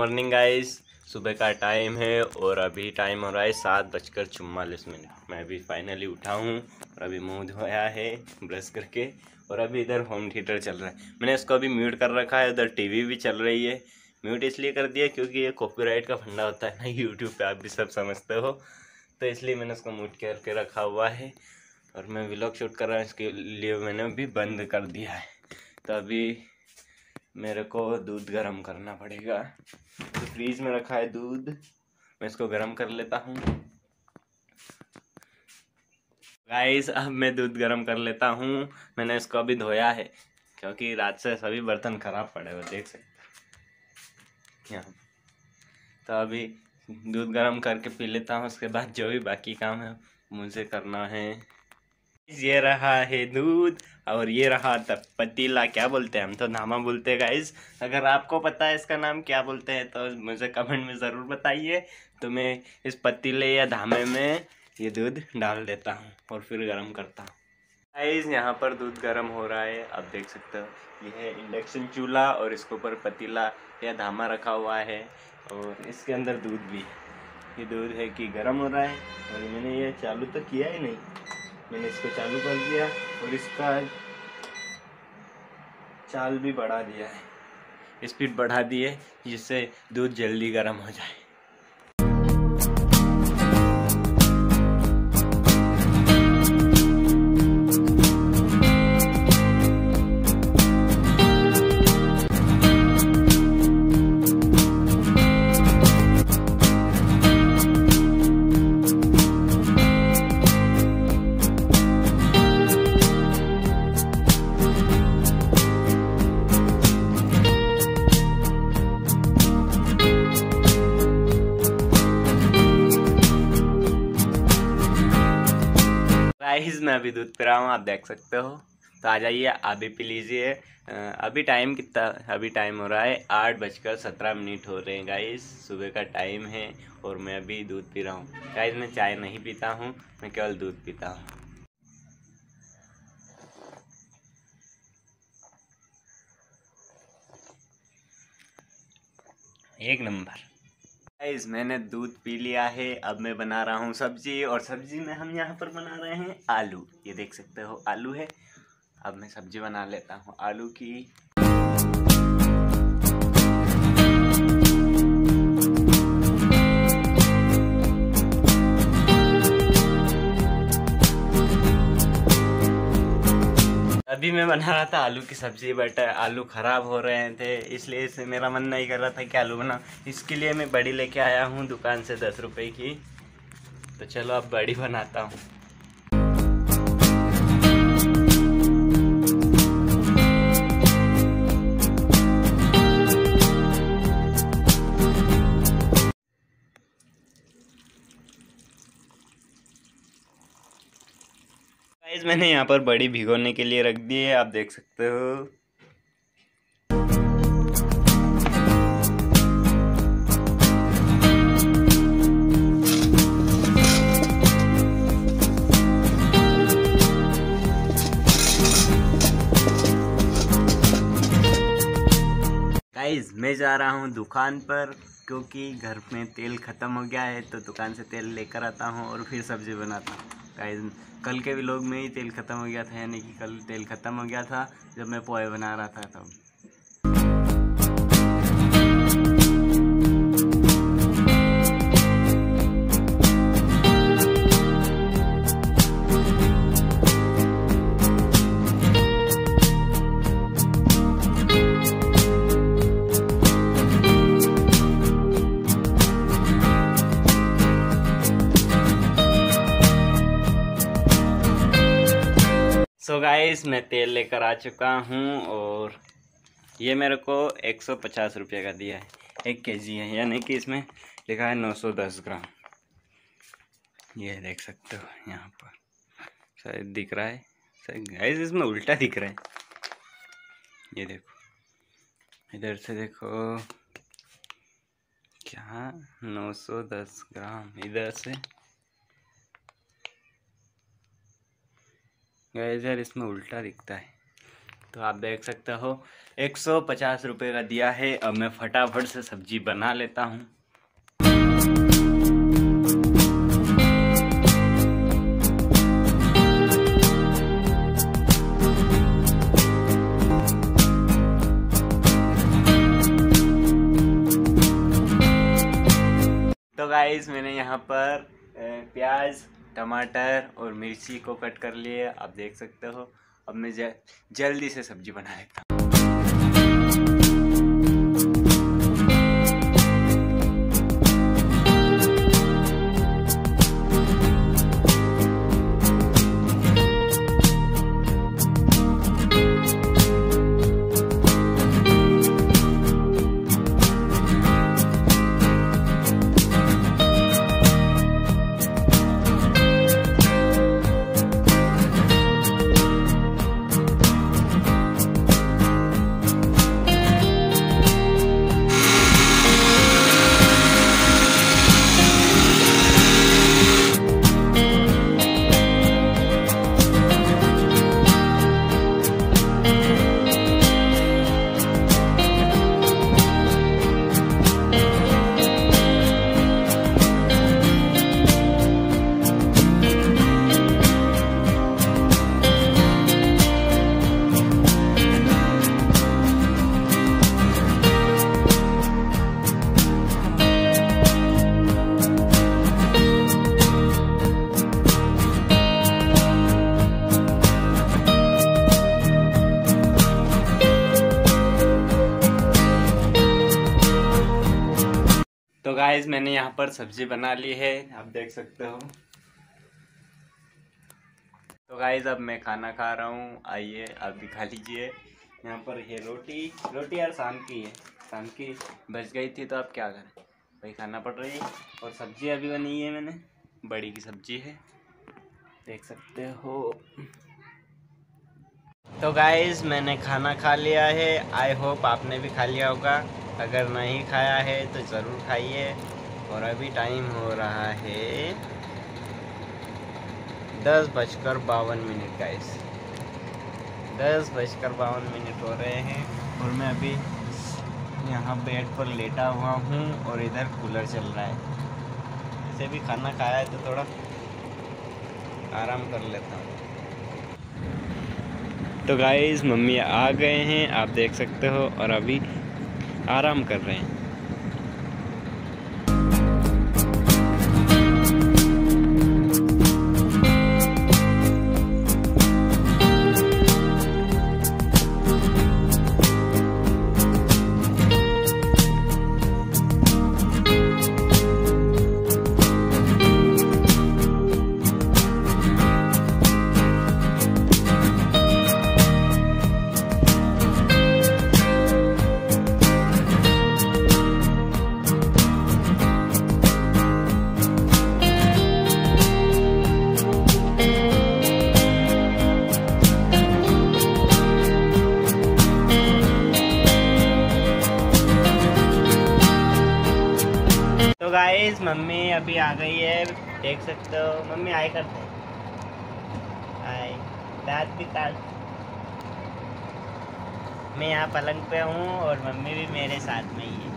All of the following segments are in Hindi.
Morning guys. सुबह का टाइम है और अभी टाइम हो रहा है 7:44। मैं अभी फाइनली उठा हूँ और अभी मुंह धोया है ब्रश करके। और अभी इधर होम थिएटर चल रहा है। मैंने इसको अभी म्यूट कर रखा है। उधर टीवी भी चल रही है। म्यूट इसलिए कर दिया क्योंकि ये कॉपीराइट का फंडा होता है ना यूट्यूब पे, आप भी सब समझते हो, तो इसलिए मैंने उसको म्यूट करके रखा हुआ है। और मैं व्लॉग शूट कर रहा हूँ, इसके लिए मैंने अभी बंद कर दिया है। तो अभी मेरे को दूध गर्म करना पड़ेगा। तो फ्रीज में रखा है दूध, मैं इसको गर्म कर लेता हूँ। गाइस अब मैं दूध गर्म कर लेता हूँ। मैंने इसको अभी धोया है क्योंकि रात से सभी बर्तन खराब पड़े हुए देख सकते यहाँ। तो अभी दूध गर्म करके पी लेता हूँ, उसके बाद जो भी बाकी काम है मुझे करना है। ये रहा है दूध और ये रहा पतीला। क्या बोलते हैं, हम तो धामा बोलते हैं गाइस। अगर आपको पता है इसका नाम क्या बोलते हैं तो मुझे कमेंट में ज़रूर बताइए। तो मैं इस पतीले या धामे में ये दूध डाल देता हूँ और फिर गर्म करता हूँ। गाइस यहाँ पर दूध गर्म हो रहा है, आप देख सकते हो। ये है इंडक्शन चूल्हा और इसके ऊपर पतीला या धामा रखा हुआ है और इसके अंदर दूध भी है। ये दूध है कि गर्म हो रहा है और मैंने ये चालू तो किया ही नहीं। मैंने इसको चालू कर दिया और इसका चाल भी बढ़ा दिया है, स्पीड बढ़ा दी है जिससे दूध जल्दी गर्म हो जाए। गाइस मैं अभी दूध पी रहा हूँ, आप देख सकते हो। तो आ जाइए आप भी पी लीजिए। अभी टाइम कितना, अभी टाइम हो रहा है 8:17 हो रहे हैं गाइस। सुबह का टाइम है और मैं अभी दूध पी रहा हूँ गाइस। मैं चाय नहीं पीता हूँ, मैं केवल दूध पीता हूँ। एक नंबर। गाइस मैंने दूध पी लिया है, अब मैं बना रहा हूँ सब्जी। और सब्जी में हम यहाँ पर बना रहे हैं आलू। ये देख सकते हो आलू है। अब मैं सब्जी बना लेता हूँ आलू की। अभी मैं बना रहा था आलू की सब्जी, बट आलू ख़राब हो रहे थे, इसलिए से मेरा मन नहीं कर रहा था कि आलू बना। इसके लिए मैं बड़ी लेके आया हूँ दुकान से 10 रुपए की। तो चलो अब बड़ी बनाता हूँ। गाइस मैंने यहाँ पर बड़ी भिगोने के लिए रख दी है, आप देख सकते हो। गाइस मैं जा रहा हूँ दुकान पर क्योंकि घर में तेल ख़त्म हो गया है। तो दुकान से तेल लेकर आता हूँ और फिर सब्ज़ी बनाता हूँ। गाइस कल के व्लॉग में ही तेल ख़त्म हो गया था, यानी कि कल तेल ख़त्म हो गया था जब मैं पोहे बना रहा था तब। सो गाइस मैं तेल लेकर आ चुका हूँ और ये मेरे को 150 रुपये का दिया है। 1 केजी है, यानी कि इसमें लिखा है 910 ग्राम। ये देख सकते हो यहाँ पर, शायद दिख रहा है। शायद गाइस इसमें उल्टा दिख रहा है। ये देखो, इधर से देखो, क्या 910 ग्राम इधर से। गाइस यार इसमें उल्टा दिखता है। तो आप देख सकते हो 150 रुपये का दिया है। अब मैं फटाफट से सब्जी बना लेता हूँ। तो गाइस मैंने यहाँ पर प्याज, टमाटर और मिर्ची को कट कर लिए, आप देख सकते हो। अब मैं जल्दी से सब्जी बना लेता हूँ। तो गाइस मैंने यहाँ पर सब्जी बना ली है, आप देख सकते हो। तो गाइस अब मैं खाना खा रहा हूँ, आइए आप भी खा लीजिए। यहाँ पर ये रोटी यार शाम की है, शाम की बच गई थी तो अब क्या करें, वही खाना पड़ रही है। और सब्जी अभी बनी है, मैंने बड़ी की सब्जी है, देख सकते हो। तो गाइस मैंने खाना खा लिया है, आई होप आपने भी खा लिया होगा। अगर नहीं खाया है तो ज़रूर खाइए। और अभी टाइम हो रहा है 10:52 गाइस, 10:52 हो रहे हैं। और मैं अभी यहाँ बेड पर लेटा हुआ हूँ और इधर कूलर चल रहा है। वैसे भी खाना खाया है तो थोड़ा आराम कर लेता हूँ। तो गाइस मम्मी आ गए हैं, आप देख सकते हो, और अभी आराम कर रहे हैं। तो गाइस मम्मी अभी आ गई है, देख सकते हो। मम्मी आए करते आए, दांत भी काट। मैं यहाँ पलंग पे हूँ और मम्मी भी मेरे साथ में ही है।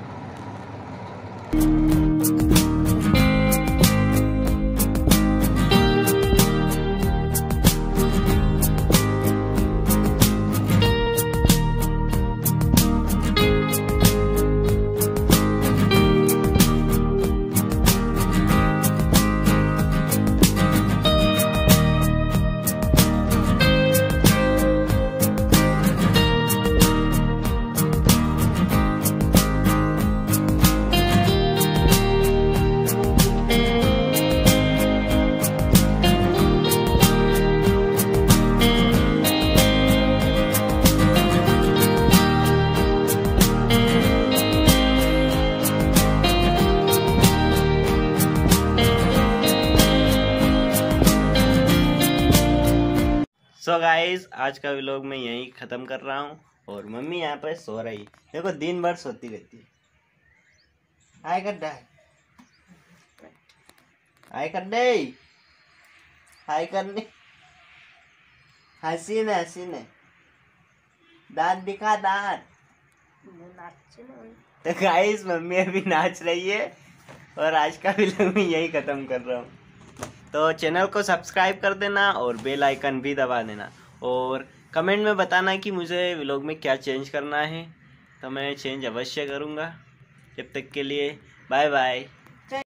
सो गाइस आज का व्लॉग मैं यहीं ख़त्म कर रहा हूँ। और मम्मी यहाँ पर सो रही, देखो दिन भर सोती रहती है। हाय कर दे, हाय कर दे, हाय करनी, हसीन है हसीन है। दांत दिखा दांत। तो गाइस मम्मी अभी नाच रही है और आज का व्लॉग मैं यही खत्म कर रहा हूँ। तो चैनल को सब्सक्राइब कर देना और बेल आइकन भी दबा देना और कमेंट में बताना कि मुझे व्लॉग में क्या चेंज करना है, तो मैं चेंज अवश्य करूँगा। जब तक के लिए बाय बाय।